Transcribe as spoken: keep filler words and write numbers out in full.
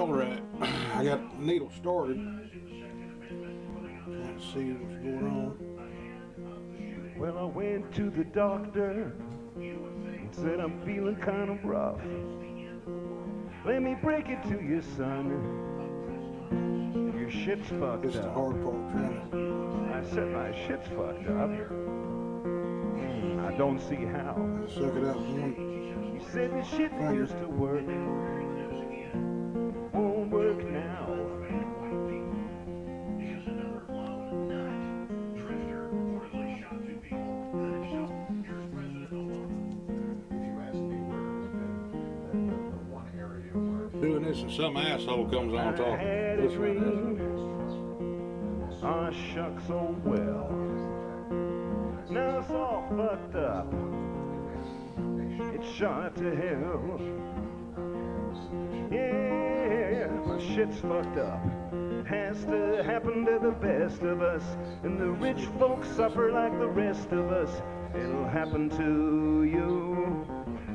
Alright, I got the needle started. Trying to see what's going on. Well, I went to the doctor and said I'm feeling kind of rough. Let me break it to you, son. Your shit's fucked This is up. the hard part, trying to I said my shit's fucked up. Mm, I don't see how. suck it out one. You said the shit that used to work won't work now. Doing this and some asshole comes on I talking. had a This right dream. Oh, shucks, oh well. Now it's all fucked up. It's shot to hell. Yeah, my shit's fucked up. Has to happen to the best of us. And the rich folks suffer like the rest of us. It'll happen to you.